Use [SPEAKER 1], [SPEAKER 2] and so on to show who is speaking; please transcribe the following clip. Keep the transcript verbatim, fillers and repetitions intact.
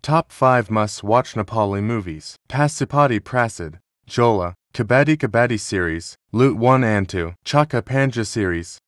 [SPEAKER 1] Top five must-watch Nepali movies. Pasupati Prasad, Jola, Kabaddi Kabaddi series, Loot one and two, Chaka Panja series.